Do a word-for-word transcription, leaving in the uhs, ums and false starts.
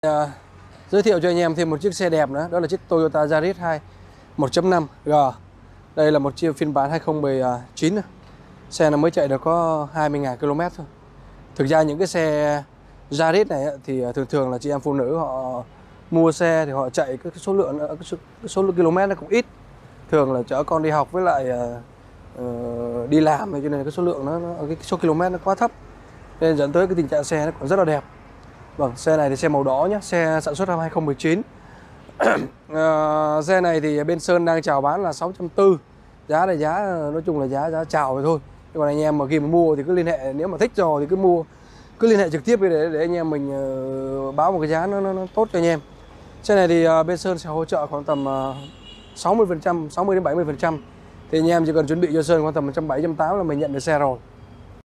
À, giới thiệu cho anh em thêm một chiếc xe đẹp nữa, đó là chiếc Toyota Yaris hai một chấm năm G. Đây là một chiếc phiên bản hai không một chín. Xe nó mới chạy được có hai mươi nghìn ki lô mét thôi. Thực ra những cái xe Yaris này thì thường thường là chị em phụ nữ họ mua xe thì họ chạy cái số lượng cái số, cái số lượng km nó cũng ít. Thường là chở con đi học với lại uh, đi làm, cho nên cái số lượng nó, nó cái số km nó quá thấp, nên dẫn tới cái tình trạng xe nó còn rất là đẹp. Vâng, xe này thì xe màu đỏ nhé, xe sản xuất năm hai không một chín. uh, Xe này thì bên Sơn đang chào bán là sáu trăm tư mươi. Giá này giá nói chung là giá giá chào rồi thôi. Nhưng mà anh em mà khi mà mua thì cứ liên hệ, nếu mà thích rồi thì cứ mua, cứ liên hệ trực tiếp để để anh em mình uh, báo một cái giá nó, nó, nó tốt cho anh em. Xe này thì uh, bên Sơn sẽ hỗ trợ khoảng tầm uh, sáu mươi phần trăm, sáu mươi đến bảy mươi phần trăm. Thì anh em chỉ cần chuẩn bị cho Sơn khoảng tầm một trăm bảy mươi, một trăm tám mươi là mình nhận được xe rồi.